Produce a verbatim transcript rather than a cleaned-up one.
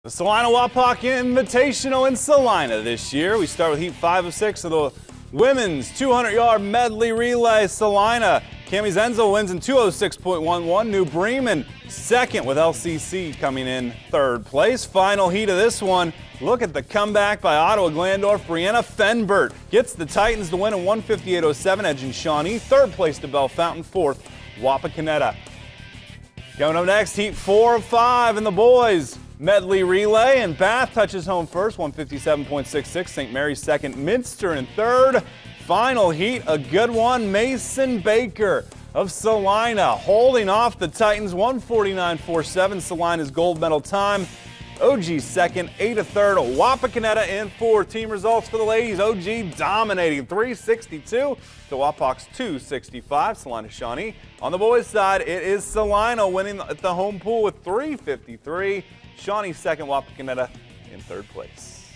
The Salina Wapak Invitational in Salina this year. We start with heat five of six of the women's two hundred yard medley relay. Salina, Cami Zenzo wins in two oh six point one one. New Bremen second with L C C coming in third place. Final heat of this one. Look at the comeback by Ottawa Glandorf. Brianna Fenbert gets the Titans to win in one fifty-eight oh seven, edging Shawnee. Third place to Bellefontaine. Fourth, Wapakoneta. Coming up next, heat four of five in the boys medley relay, and Bath touches home first, one fifty-seven point six six. Saint Mary's second, Minster in third. Final heat, a good one. Mason Baker of Salina holding off the Titans, one forty-nine point four seven. Salina's gold medal time. O G second, eight of third. Wapakoneta in fourth. Team results for the ladies. O G dominating, three sixty-two to Wapak's two sixty-five. Salina Shawnee. On the boys' side, it is Salina winning at the home pool with three fifty-three. Shawnee second, Wapakoneta in third place.